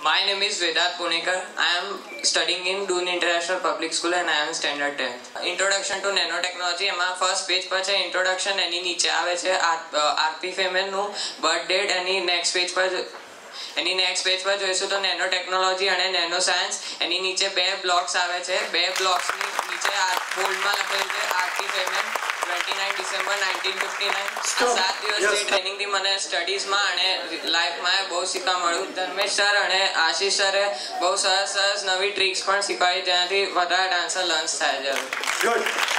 My name is Vedant Punekar. I am studying in Dune International Public School and I am standard 10. Introduction to nanotechnology. એમાં first page પર છે introduction, એની નીચે આવે છે RP ફેમેન નું બર્થ ડેટ. એની નેક્સ્ટ પેજ પર જોઈશું તો નેનો ટેકનોલોજી અને નેનો સાયન્સ. એની નીચે બે બ્લોક્સ આવે છે. બે બ્લોક્સની નીચે બોલ્ડમાં લખેલું છે RP ફેમેન 29 ડિસેમ્બર 1959. 7 દિવસની ટ્રેનિંગ થી મને સ્ટડીઝમાં અને લાઈફમાં બહુ શીખવા મળ્યું. ધર્મેશ સર અને આશીષ સરે બહુ સરસ નવી ટ્રિક્સ પણ શીખવાડી, જેનાથી વધારે આન્સર લર્ન થાય છે.